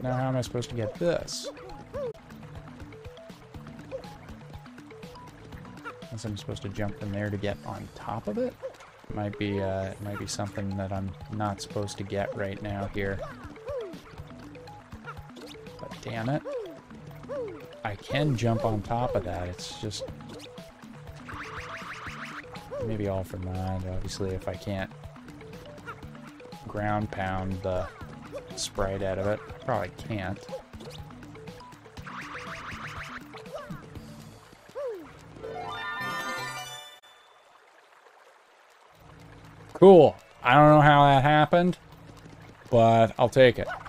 Now how am I supposed to get this? Unless I'm supposed to jump from there to get on top of it? It might be something that I'm not supposed to get right now here. But damn it. I can jump on top of that, it's just... Maybe all for mind, obviously, if I can't ground pound the sprite out of it. Probably can't. Cool. I don't know how that happened, but I'll take it.